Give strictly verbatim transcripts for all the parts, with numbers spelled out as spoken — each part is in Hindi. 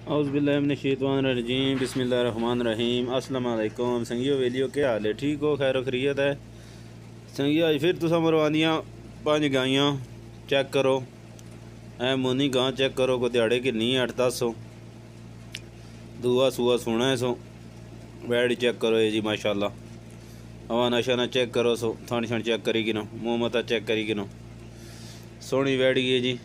औज़ुबिल्लाहिमिनश्शैतानिर्रजीम बिस्मिल्लाहिर्रहमानिर्रहीम। अस्सलाम वालेकुम संगियो वेलियो, क्या हाल है? ठीक हो? खैर खैरियत है संगियो। अज फिर तुसा मरवानियाँ पाँच गाइयाँ चेक करो। ऐ मोनी गां चेक करो को दिहाड़े किन्नी है? अठ दस सौ दूआ सूआ सोना है सो। वैड़ी चेक करो ये जी माशाल्लाह। हवा नशा चेक करो सो। थन छन चेक करी गिनो। मुँह मता चेक करी गिनो। सोहनी वैड़ी है जी।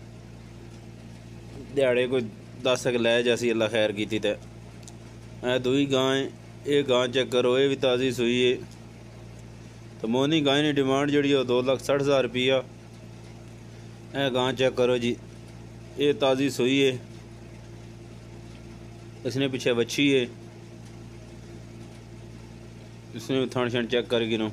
दिहाड़े कोई दस क लै जैसी अल्लाह खैर की। तो ऐ दुई गां ये गां चेक करो, ये भी ताज़ी सूई है। तो मोनी गाय की डिमांड जी दो लख सठ हज़ार रुपया। ए गां चेक करो जी, ये ताज़ी सूई है। इसने पीछे बच्ची है। इसने थन छन चेक कर गिनो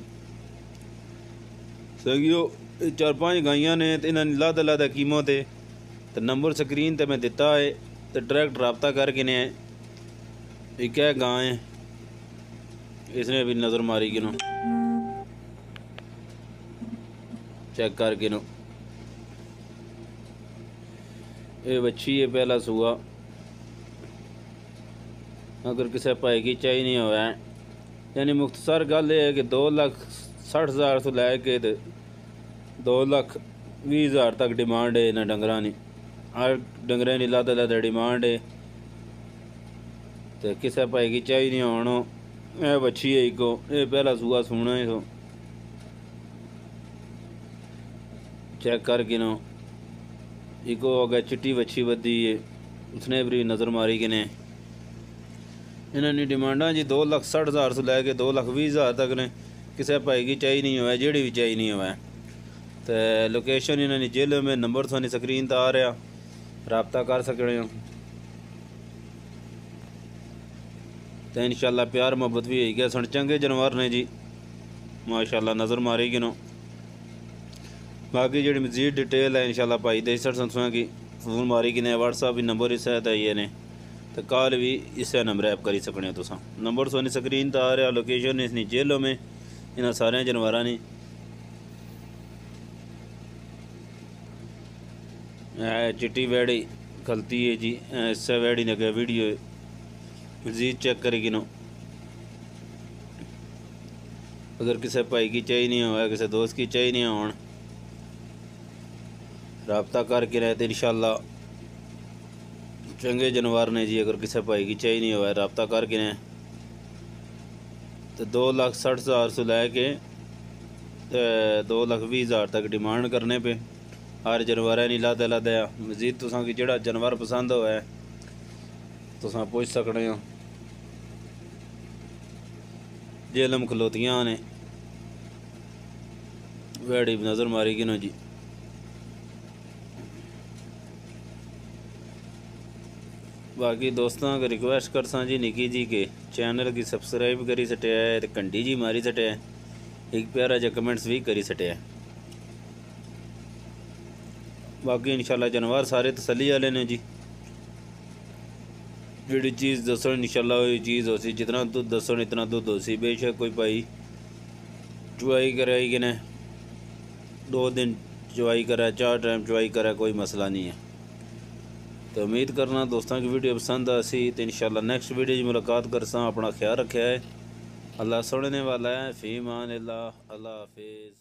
सगियो। चार पाँच गाइयां ने तो इन्होंने लद लद कीमत है। तो नंबर स्क्रीन ते मैं दिता है, तो डायरेक्ट रबता करके ने एक है गां है। इसने भी नज़र मारी गिनो, चेक कर गिनो। ये बच्ची है, पहला सूआ। अगर किसी भाई की चाहिए नहीं हुआ है, यानी मुख्तसर गल है कि दो लख सठ हज़ार तो लैके दो लख भी हज़ार तक डिमांड है इन्हें डंगर की। हर डंगर की लद लद डिमांड है। तो किसी भाई की चाहिए नहीं होना। यह बच्ची है इको, ये पहला सूआ सूना है। सो चेक कर गिनो। इको अगर चिट्टी बच्ची बदी है, उसने भी नज़र मारी गिने। इन्होंने डिमांडा जी दो लख सठ हज़ार से लैके दो लख भी हज़ार तक ने। किसी भाई की चाहिए नहीं हुआ, जेड़ी भी चाहिए नहीं हुआ। तो लोकेशन इन्होंने जेल में नंबर थानी स्क्रीन तो आ रहा, रबता कर सकते हो। तो इंशाल्लाह प्यार मोहब्बत भी हो गया। सन चंगे जानवर ने जी माशाल्लाह, नज़र मारी गिनो। बाकी जी मजीद डिटेल है इंशाल्लाह भाई दे सर की फोन मारी गिने। व्हाट्सअप भी नंबर इस है ने, तो कॉल भी इस नंबर ऐप करी सकने हो। तुसा नंबर सोनी स्क्रीन तो आ रहा। लोकेशन इसनी जेलों में इन्होंने सारे जानवर ने। चिट्टी वैड़ी खलती है जी। इससे वैड़ी ने गया वीडियो मजीद चेक करी गिनो। अगर किसी भाई की चाहिए नहीं हुआ, किसी दोस्त की चाहिए नहीं हो, रबता करके रहते इंशाल्लाह चंगे जानवर ने जी। अगर किसी भाई की चाहिए नहीं हुआ, रबता करके ने तो दो लाख सठ हज़ार से लैके दो लाख भी हज़ार तक डिमांड करने पे हर जानवर नहीं लादा लादा। मजीद तुसा की जोड़ा जानवर पसंद होया तुसा पूछ सकते हो। जेलम खलोतियाँ ने वैड़ी नज़र मारी गिनो जी। बाकी दोस्तों को रिक्वेस्ट कर सा जी निकी जी के चैनल की सब्सक्राइब करी सटिया है, तो घंटी जी मारी सटिया है, एक प्यारा जा कमेंट्स भी करी सटिया है। बाकी इंशाल्लाह जानवर सारे तसली वाले ने जी। जी चीज़ दसो इंशाल्लाह वही चीज़ हो सी। जितना दुध दसो इतना दुध हो सी। बेशक कोई भाई चुवाई करे कि ने दो दिन चुवाई करे, चार टाइम चुवाई करे, कोई मसला नहीं है। तो उम्मीद करना दोस्तों की वीडियो पसंद आ सी। तो इंशाल्लाह नेक्स्ट वीडियो मुलाकात कर सा। अपना ख्याल रखा है। अल्लाह सुनने वाला है। फ़ी मान अल्लाह। अल्लाह हाफिज़।